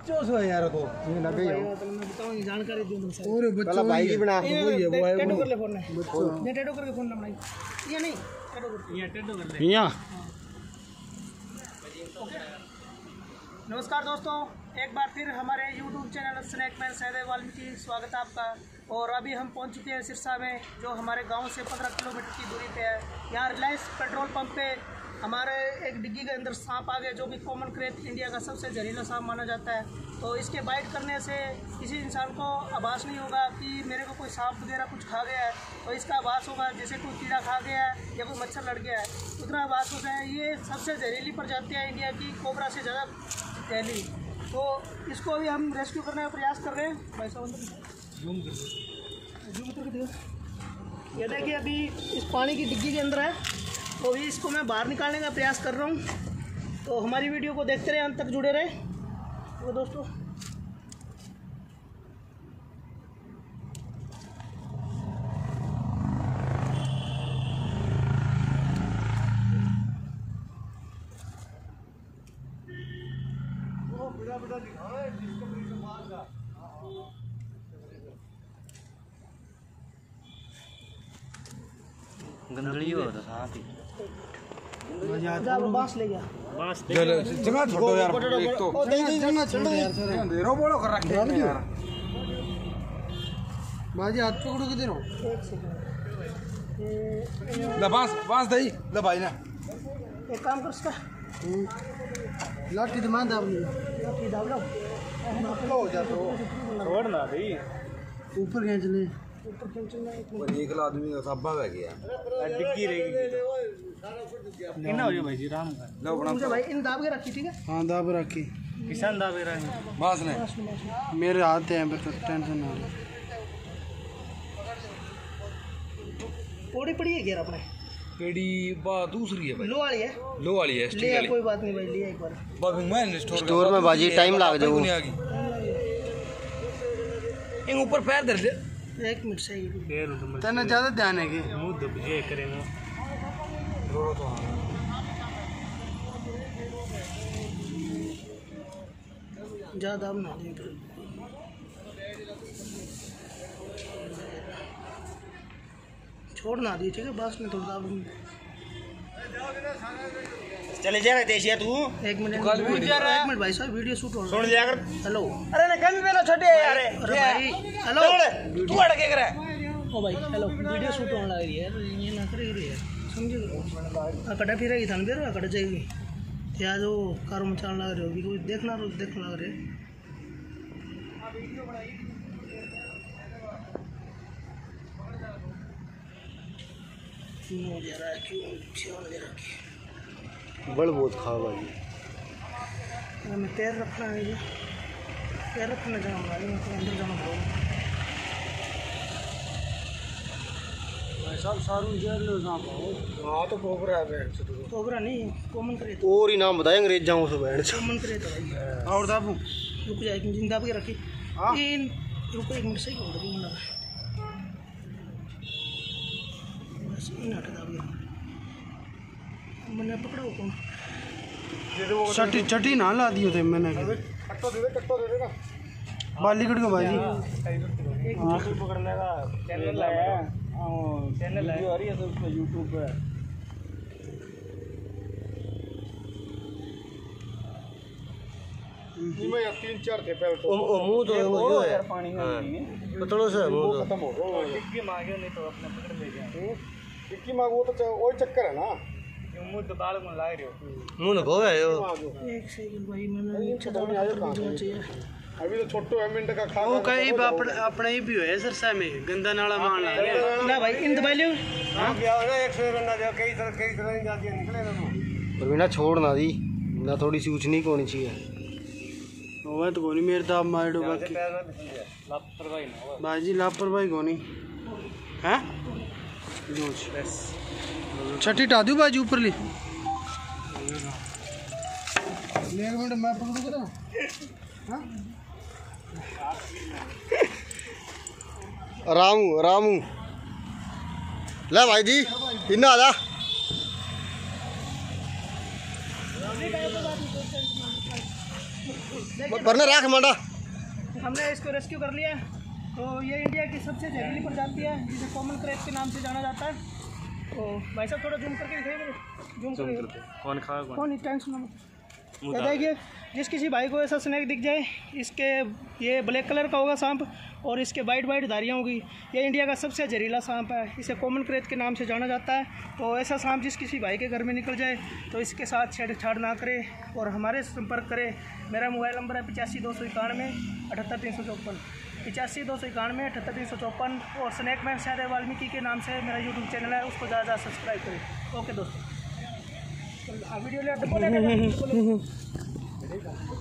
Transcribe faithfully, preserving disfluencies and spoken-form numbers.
चौसो है यार तो ये लगे हो मैं बताऊं जानकारी दूं तुमसे और बच्चों भाई की बना के वही है वो है टेटो कर ले फोन में ये टेटो करके फोन ना बनाई ये नहीं टेटो कर ये टेटो कर ले यहां। नमस्कार दोस्तों, एक बार फिर हमारे YouTube channel Snackman Sahdev Valmiki स्वागत है आपका। और अभी हम पहुंच चुके हैं सिरसा में, जो हमारे गांव से पंद्रह किलोमीटर की दूरी पे है। यहाँ रिलायंस पेट्रोल पंप पे हमारे एक डिग्गी के अंदर सांप आ गया, जो कि कॉमन क्रेप इंडिया का सबसे जहरीला सांप माना जाता है। तो इसके बाइट करने से किसी इंसान को आभास नहीं होगा कि मेरे को कोई सांप वगैरह कुछ खा गया है, तो इसका आभास होगा जैसे कोई कीड़ा खा गया है या कोई मच्छर लड़ गया है, उतना आभास होता है। ये सबसे जहरीली प्रजाति है इंडिया की, कोबरा से ज़्यादा जहरीली। तो इसको भी हम रेस्क्यू करने का प्रयास कर रहे हैं। भाई साहब जूम कर दो, जूम करके देखो। ये देखिए अभी इस पानी की डिग्गी के अंदर है, तो अभी इसको मैं बाहर निकालने का प्रयास कर रहा हूँ। तो हमारी वीडियो को देखते रहे, अंत तक जुड़े रहे। तो दोस्तों गंदली हो तो साथ ही बांस ले गया, बांस जगह छोड़ो यार, एक तो ओ दे दे जगह छोड़ो यार, सर अंधेरो बोलो कर रखे हैं यार। बाजी हाथ पकड़ो किधर हो? एक सेकंड। ले बांस बांस दे ले भाई ना, एक काम कर इसका लाठी दमा दाब ले, लाठी दाब लो, हो जा तो छोड़ ना भाई, ऊपर खींच ले, ऊपर खींचना। एक आदमी का साबा है गया डिग्गी रहेगी कितना हो गया भाई जी राम का लो बना मुझे भाई इन दाब के रखी, ठीक है? हां दाब रखी, किसान दाबे रहे बांस ने मेरे हाथ हैं, बस टेंशन ना ले। पौड़ी पड़ी है घेर अपने पेड़ी बा दूसरी है भाई, लो वाली है, लो वाली है, ले स्टिक वाली। कोई बात नहीं भाई, लिया एक बार। बाबू मैं स्टोर स्टोर में बाजी टाइम लग जाओ, इन ऊपर पैर धर ले, एक मिनट से तेना ज्यादा ध्यान है कि मुंह दब ये करेंगे ज्यादा अब ना दें, छोड़ ना दी, ठीक है? बस में थोड़ा दाब। चले जा रहे देशिया तू एक मिनट एक मिनट भाई साहब, वीडियो शूट हो रहा सुन लिया कर। है। हेलो अरे ना कभी पहले छोटे यार, अरे भाई हेलो, तू अड़ के करे ओ भाई हेलो, वीडियो शूट होने लग रही है यार, ये ना करेगी यार, समझे? अकड़ा फिरेगी थान बेरो अकड़ जाएगी या जो कारो मचान लग रहे हो, कोई देखना रो देखने लग रहे। क्यों जा रहा है, क्यों क्यों ले रखी बड़ बहुत खा बाजी। हमें पैर रखना है, ये पैर रखना जाऊँगा, अंदर जाना पड़ेगा। सब सारू जेल लो सांप हां तो कोबरा है बैठ तो कोबरा नहीं, कॉमन करे और ही नाम बताए अंग्रेजों से बैठ कॉमन करे तो भाई। और दाबू रुक जाए, जिन दाब के रखी इन, रुको एक मिनट सही कर दो ना, बस इन हटा दाब के मैंने पकड़ो कौन चटी चटी ना ला दियो थे मैंने, कट्टो दे दे कट्टो दे देगा बाली कट को बाजी हां तू पकड़ने का चैनल है, चैनल है आ रही है तो उसमें यूट्यूब पे इसमें तीन चार थे पहले ओ ओ मुंह तो वो है पानी में पतलो से मुंह खत्म हो गया, डिग्गी मांगे नहीं तो अपने पकड़ ले जाए। इक्की मांग वो तो वही चक्कर है ना, ये मुंह तो बाल में लाग रहे हो मुंह न खोया यो। एक सेकंड भाई, मैंने नीचे दबा के भेजना चाहिए। अभी तो छोटो है मिनट का खा वो कई अपने अपने ही भी है सरसा में गंदा नाला मान ला ना भाई इन दबा लियो। हां गया ना एक सौ रन ना कई तरह कई तरह की जाती निकले ना पर बिना छोड़ ना दी ना, थोड़ी सी उचनी होनी चाहिए। वो तो कोनी मेरे तो आप मार दो बाकी लापरवाही ना हो बाजी, लापरवाही कोनी हैं छठी टादू बाजी ऊपर ली एक मिनट मैं पकड़ू करा हां रामू रामू ले भाई जी इन्ना आजा वरना राख मांडा। हमने इसको रेस्क्यू कर लिया। तो ये इंडिया की सबसे जहरीली प्रजाति है जिसे कॉमन क्रैब के नाम से जाना जाता है। तो भाई साहब थोड़ा जूम करके दिखाइए मुझे। जूम करके कौन खा कौन टेंशन ये देखिए, जिस किसी भाई को ऐसा स्नैक दिख जाए, इसके ये ब्लैक कलर का होगा सांप और इसके वाइट वाइट धारियाँ होगी। ये इंडिया का सबसे जहरीला सांप है, इसे कॉमन क्रैब के नाम से जाना जाता है। तो ऐसा सांप जिस किसी भाई के घर में निकल जाए तो इसके साथ छेड़छाड़ ना करे और हमारे संपर्क करे। मेरा मोबाइल नंबर है पिचासी दो सौ इक्यानवे अठहत्तर तीन सौ चौपन पिचासी दो सौ इक्यानवे अठहत्तर तीन सौ चौपन और स्नैक मैन सहदेव वाल्मीकि के नाम से मेरा यूट्यूब चैनल है, उसको ज़्यादा ज़्यादा सब्सक्राइब करें। ओके दोस्तों, वीडियो ले